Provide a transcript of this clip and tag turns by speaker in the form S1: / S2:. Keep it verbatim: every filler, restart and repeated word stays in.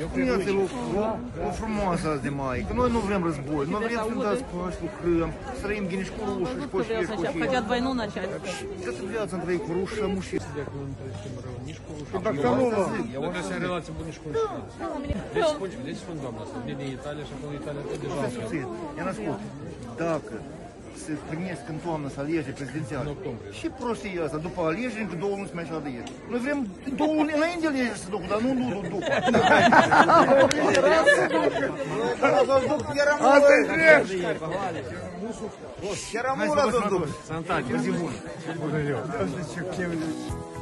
S1: spuneți-l o, o frumoasă azi de mai, că noi nu vrem război, noi vrem să dați pași, lucrăm, să trăim gine și cu rușă, și coșie, și coșie.
S2: Хотят войну начать.
S1: Toată viața îmi trăi cu rușă, mușii.
S3: Eu trebuie să am relații bune și cu rușă. Deci spun doamna asta, vine din Italia și acolo Italia tot deja.
S1: I-am ascult, dacă se primesc în toamnă să alegeri prezidențiale și prostia asta, după alegeri, încă două luni să mai așa de ieri. Noi vrem două luni înainte alegeri să ducă, dar nu nu după. Asta e drept! Chiar am mult la tot.
S3: Sănătate, zi bună!
S1: Bună ziua!